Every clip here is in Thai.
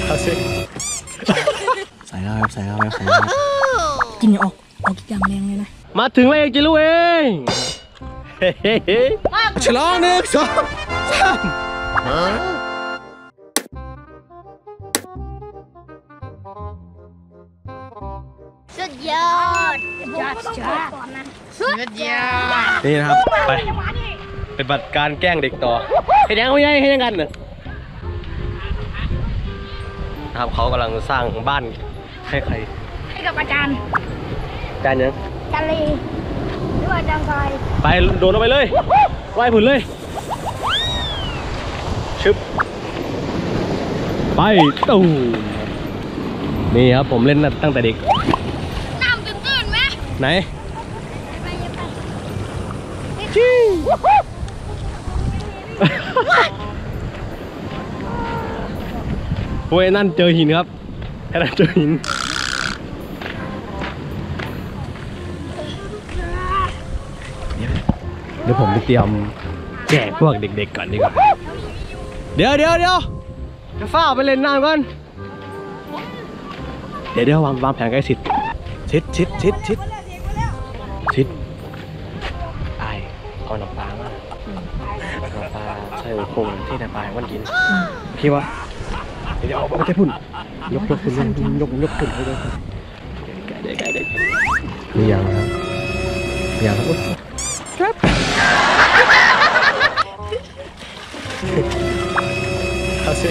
เอาสิใส่เข้าไปใส่เข้าไปใส่เข้าไปกินออกกี่อย่างแรงเลยนะมาถึงแล้วเองจิลูเองฉลอง1 2 3 สุดยอดสุดยอดนี่นะครับไปปฏิบัติการแกล้งเด็กต่อเห็นยังไม่ใช่เห็นยังกันเนอะนะครับเขากำลังสร้างบ้านให้ใครให้กับอาจารย์ยังจารีหรือว่าอาจารย์ชายไปโดดลงไปเลยว่ายผุนเลยชึบไปตู้นี่ครับผมเล่นตั้งแต่เด็กน้ำตื้นๆไหมไหนโอ้ยนั่นเจอหินครับแค่นั้นเจอหินเดี๋ยวผมไปเตรียมแจกพวกเด็กๆก่อนดีกว่าเดี๋ยวจะฝ้าไปเล่นน้ำก่อนเดี๋ยววางแผนใกล้ชิดไอเอาหนังปลามาหนังปลาใส่โครงที่หนังปลาให้มันกินพี่วะเดี๋ยวไม่ใช่พุ่นยกพุ่นยกพุ่นให้ด้วยเด็กนี่ยังครับเอาสิ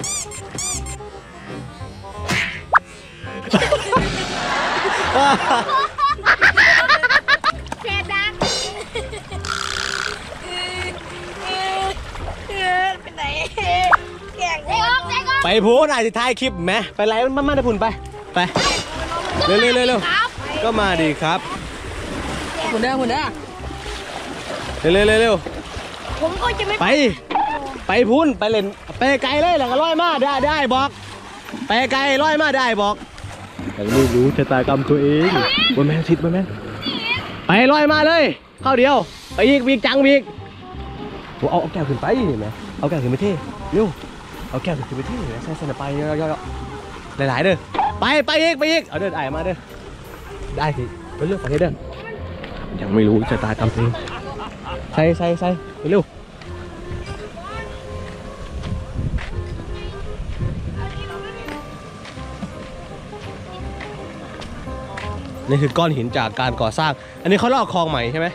เชดังไปไหนแก่งไปพูดอาจจะถ่ายคลิปไหมไปไล่มันมาได้พุ่นไปเร็วก็มาดีครับหุ่นเด้อเร็วผมก็จะไม่ไปพูนไปเล่นไปไกลเลยหลังก็ร้อยมาได้บอกไปไกลร้อยมาได้บอกแต่ไม่รู้ชะตากรรมตัวเองบนแมนชิดบนแมนไปร้อยมาเลยเข้าเดียวไปอีกวีกจังวีกเอาแก้วขึ้นไปเห็นไหมเอาแก้วขึ้นไปเท่เร็วเอาแก้วขึ้นไปเท่ใส่สนับไปเยอะหลายเด้อไปอีกเอาเด้อไอ้มาเด้อได้สิเรื่องอะไรเด้อยังไม่รู้ชะตากรรมตัวเองใส่เร็วนี่คือก้อนหินจากการก่อสร้างอันนี้เขาลอกคลองใหม่ใช่ไหม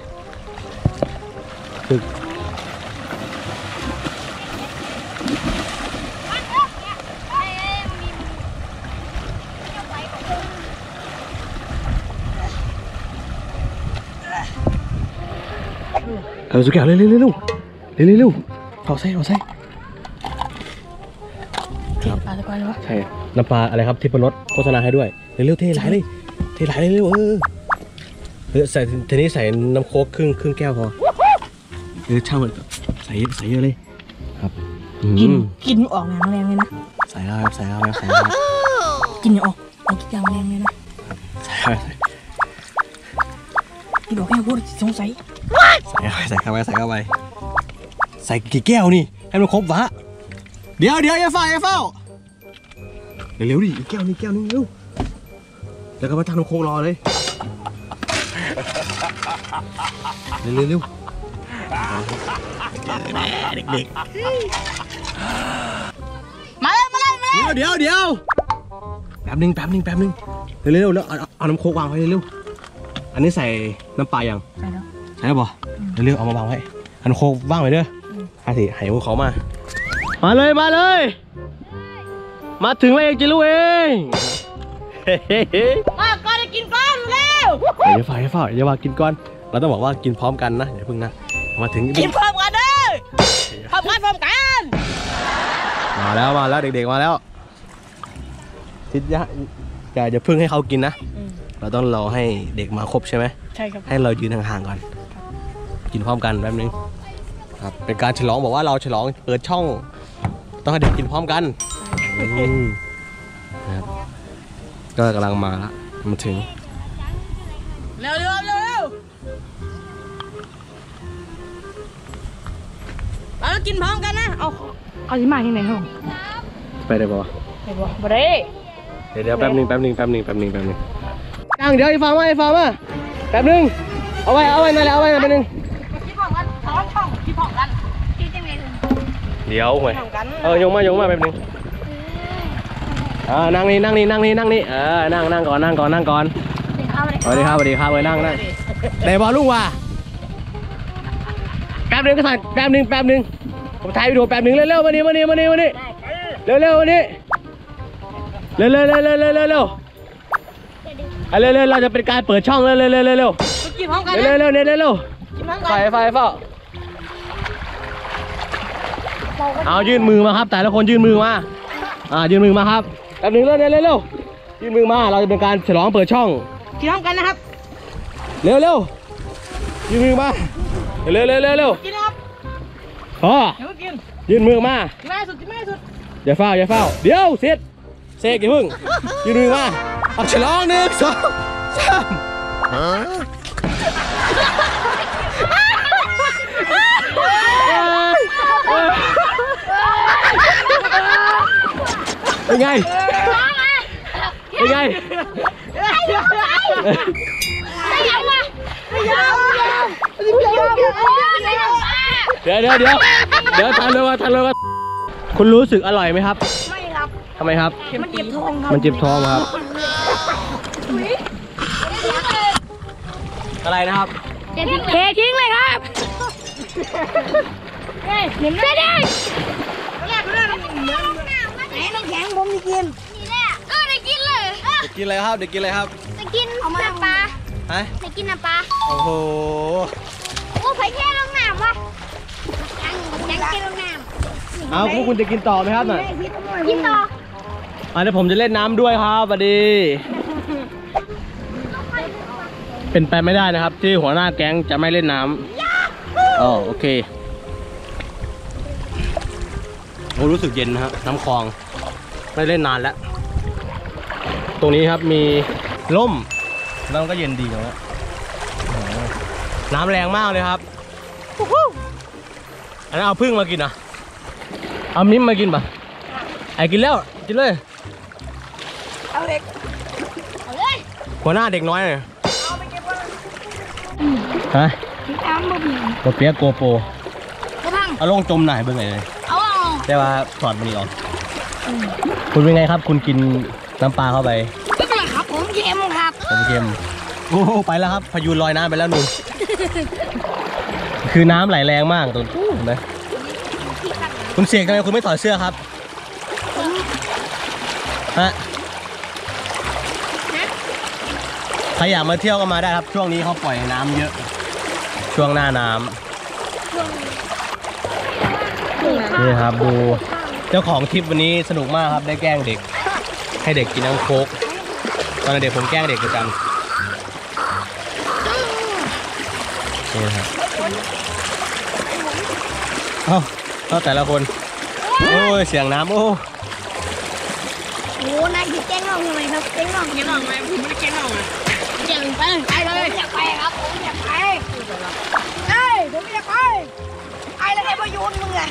สุดแก่เร็วถอดไส้เทปลาตะกอนวะใช่น้ำปลาอะไรครับทิพรสโฆษณาให้ด้วยเร็วเทไหลเลยใส่ทีนี้ใส่น้ำโค้กครึ่งแก้วพอช่างมันใส่เยอะเลยครับกินออกแรงเลยนะใส่เข้าไปกินออกกี่อย่างแรงเลยนะใส่เข้าไปกินออกแค่พูดสงสัยใส่เข้าไปใส่กี่แก้วนี่ให้มันครบวะเดี๋ยวอย่าเฝ้าเร็วดิอีกแก้วนึงเร็วแล้วก็มาทำน้ำโค้กรอเลยเร็วเด็กมาเลยเดี๋ยวแป๊บนึงเร็วแล้วเอาน้ำโค้กวางไว้เร็วอันนี้ใส่น้ำปลายังใส่แล้วป่ะเร็วเอามาวางไว้อันน้ำโค้กว่างไว้เด้อสิให้พวกเขามาเลยมาถึงแล้วเองจิลูเองก่อนจะกินก่อนเร็วอย่าว่ากินก่อนเราต้องบอกว่ากินพร้อมกันนะอย่าเพิ่งนะมาถึงกินพร้อมกันเด้อพร้อมกันมาแล้วเด็กๆมาแล้วทิศอย่าเพิ่งให้เขากินนะเราต้องรอให้เด็กมาครบใช่ไหมใช่ครับให้เรายืนห่างๆก่อนกินพร้อมกันแป๊บนึงครับเป็นการฉลองบอกว่าเราฉลองเปิดช่องต้องให้เด็กกินพร้อมกันนะครับก็กำลังมาละมาถึงเร็วเรากินพร้อมกันนะเอาที่มาที่ไหนห้องไปได้ปะบ่ได้เดี๋ยวแป๊บนึงตั้งเดี๋ยวไอ้ฟาร์มมาแป๊บนึงเอาไว้นั่นแหละเอาไว้แป๊บนึงที่พร้อมกันท้องช่องที่พร้อมกันที่จังไงเดี๋ยวห่วยยงมาแป๊บนึงนั่งนี่นั่งก่อนสวัสดีครับเลยนั่งได้บอลลุงว่ะแป๊บนึงก็ถ่ายแป๊บนึงผมถ่ายวิดีโอแป๊บนึงเร็วมานี่เร็ววันนี้เร็วเราจะเป็นการเปิดช่องเร็วกินพร้อมกันเร็วไฟเอายื่นมือมาครับแต่ละคนยื่นมือมายื่นมือมาครับแป๊บนึงเร็วยื่นมือมาเราจะเป็นการฉลองเปิดช่องกินพร้อมกันนะครับเร็วยื่นมือมาเร็วกินนะครับพอเดี๋ยวกินยื่นมือมาแม่สุดอย่าเฝ้าเดี๋ยวเสร็จเสกอย่าพึ่งยื่นมือมาเอาฉลอง1 2 3เป็นไงเดี๋ยวทันเลยว่าคุณรู้สึกอร่อยไหมครับไม่ครับทำไมครับมันเจ็บท้องครับมันเจ็บท้องครับอะไรนะครับเททิ้งเลยครับเฮ้ยเดี๋ยวไม่ได้ไหนน้ำแข็งผมจะกินนี่แหละได้กินเลยเด็กกินอะไรครับได้กินน้ำปลาได้กินน้ำปลาโอ้โหโอ้ไผ่แค่ลงน้ำวะยังกินลงน้ำเอาพวกคุณจะกินต่อไหมครับน่ะกินต่อเดี๋ยวผมจะเล่นน้ำด้วยครับสวัสดีเป็นไปไม่ได้นะครับที่หัวหน้าแก๊งจะไม่เล่นน้ำโอเคโอ้รู้สึกเย็นนะฮะน้ำคลองไม่เล่นนานแล้วตรงนี้ครับมีร่มแล้วก็เย็นดีนะน้ำแรงมากเลยครับอันนั้นเอาพึ่งมากินนะเอามิ้มมากินป่ะไอ้กินแล้วกินเลยเอาเด็กเอาเลยหัวหน้าเด็กน้อยเลยเอาไปเก็บไว้ฮะน้ำบ่มีโกเปียกโกโปกระพังเอาลงจมหน่อยเบิ่งเลยเอาแต่ว่าถอดมันออกคุณเป็นไงครับคุณกินน้ำปลาเข้าไปไม่เป็นไรครับผมเค็มครับผมเค็มโอ้ไปแล้วครับพายุลอยน้ำไปแล้วนุ่นคือน้ำไหลแรงมากตัวเห็นไหมคุณเสกทำไมคุณไม่ถอดเสื้อครับฮะใครอยากมาเที่ยวก็มาได้ครับช่วงนี้เขาปล่อยน้ำเยอะช่วงหน้าน้ำนี่ครับดูเจ้าของทริปวันนี้สนุกมากครับได้แกล้งเด็กให้เด็กกินน้ำโค้กตอนเด็กผมแกล้งเด็กประจำนี่ครับเอาแต่ละคนโอ้ยเสียงน้ำโอ้นายคิดแกล้งน้องทำไมครับแกล้งน้องไหมผมไม่ได้แกล้งน้องอ่ะอยากไปเลยอยากไปครับผมอยากไปเฮ้ยผมไม่อยากไปแล้วให้พยูนมึงไง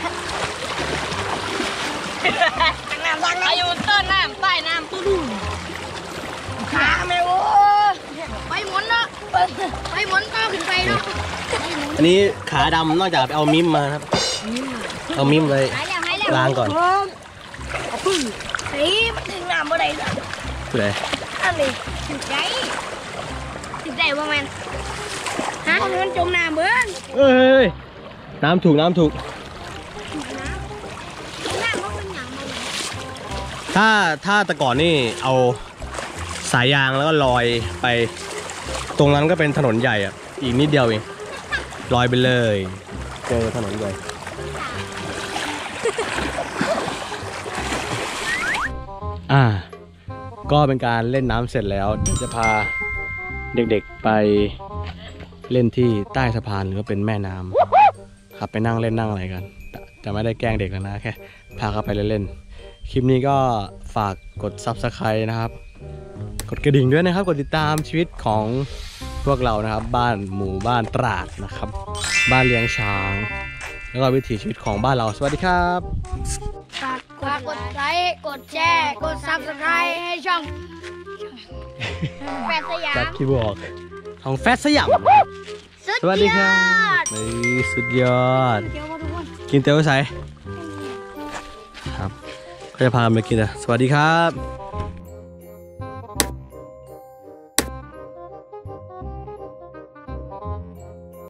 น้ำพยูนต้นน้ำใต้น้ำตู้ดูขาไม่โอ้ไปหมุนเนาะไปหมุนก็ขึ้นไปเนาะอันนี้ขาดำนอกจากไปเอามิมมาครับเอามิมเลยล้างก่อนพึ่งเฮ้ยมันถึงน้ำอะไรล่ะเลยอันนี้ถึงใจว่ามันฮะมันจมน้ำเบิ้งเอ้ยน้ำถูกถ้าแต่ก่อนนี่เอาสายยางแล้วก็ลอยไปตรงนั้นก็เป็นถนนใหญ่อ่ะอีกนิดเดียวเองลอยไปเลยเจอถนนใหญ่ก็เป็นการเล่นน้ำเสร็จแล้วเดี๋ยวจะพาเด็กๆไปเล่นที่ใต้สะพานหรือว่าเป็นแม่น้ำครับไปนั่งเล่นนั่งอะไรกันแต่ไม่ได้แกล้งเด็กนะแค่พาเขาไปเล่นๆคลิปนี้ก็ฝากกด Subscribe นะครับกดกระดิ่งด้วยนะครับกดติดตามชีวิตของพวกเรานะครับบ้านหมู่บ้านตราดนะครับบ้านเลี้ยงช้างแล้วก็วิถีชีวิตของบ้านเราสวัสดีครับฝากกดไลค์กดแชร์กด Subscribe ให้ช่องแฟนสยาจัดมคีย์บอร์ดของแฟสยามสวัสดีครับนี่สุดยอดเดี๋ยวมาทุกคนกินเตี๋ยวใส่ครับก็จะพากันไปกินนะสวัสดีครับ